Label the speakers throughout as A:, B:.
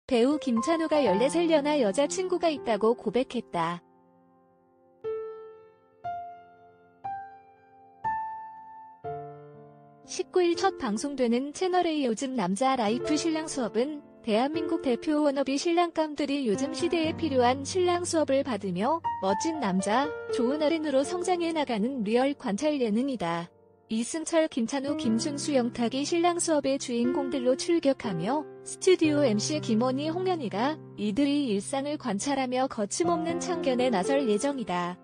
A: 배우 김찬호가 14살 연하 여자친구가 있다고 고백했다. (19일) 첫 방송되는 채널A 요즘 남자 라이프 신랑 수업은 대한민국 대표 워너비 신랑감들이 요즘 시대에 필요한 신랑 수업을 받으며 멋진 남자, 좋은 어른으로 성장해 나가는 리얼 관찰 예능이다. 이승철, 김찬호, 김준수, 영탁이 신랑 수업의 주인공들로 출격하며 스튜디오 MC 김원희, 홍현희가 이들의 일상을 관찰하며 거침없는 참견에 나설 예정이다.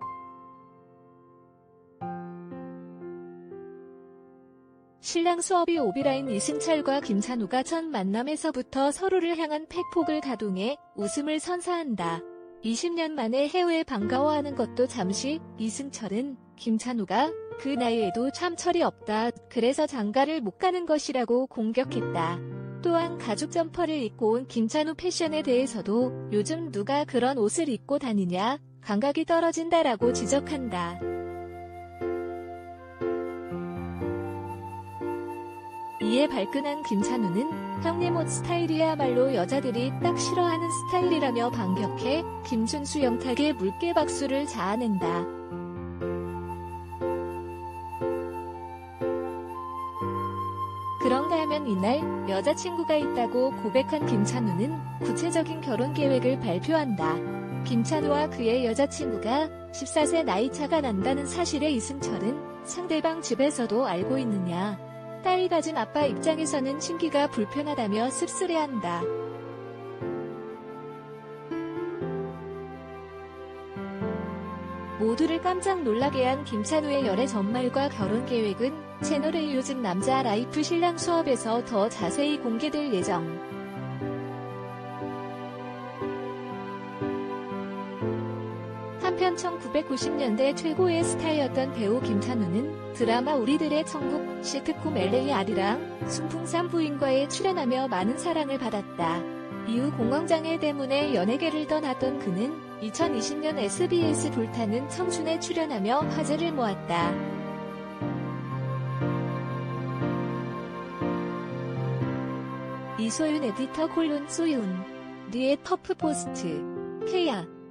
A: 신랑 수업이 오비라인 이승철과 김찬호가 첫 만남에서부터 서로를 향한 팩폭을 가동해 웃음을 선사한다. 20년 만에 해외에 반가워하는 것도 잠시. 이승철은 김찬호가 그 나이에도 참 철이 없다. 그래서 장가를 못 가는 것이라고 공격했다. 또한 가죽 점퍼를 입고 온 김찬호 패션에 대해서도 요즘 누가 그런 옷을 입고 다니냐, 감각이 떨어진다라고 지적한다. 이에 발끈한 김찬호는 형님 옷 스타일이야말로 여자들이 딱 싫어하는 스타일이라며 반격해 김준수, 영탁의 물개 박수를 자아낸다. 그런가 하면 이날 여자친구가 있다고 고백한 김찬호는 구체적인 결혼 계획을 발표한다. 김찬호와 그의 여자친구가 14세 나이차가 난다는 사실에 이승철은 상대방 집에서도 알고 있느냐. 딸이 가진 아빠 입장에서는 심기가 불편하다며 씁쓸해한다. 모두를 깜짝 놀라게 한 김찬호의 열애 전말과 결혼 계획은 채널A 요즘 남자 라이프 신랑 수업에서 더 자세히 공개될 예정. 한편 1990년대 최고의 스타였던 배우 김찬호는 드라마 우리들의 천국, 시트콤 LAR이랑 순풍산 부인과에 출연하며 많은 사랑을 받았다. 이후 공황장애 때문에 연예계를 떠났던 그는 2020년 SBS 불타는 청춘에 출연하며 화제를 모았다. 이소윤 에디터 소윤 리의 터프포스트 K야.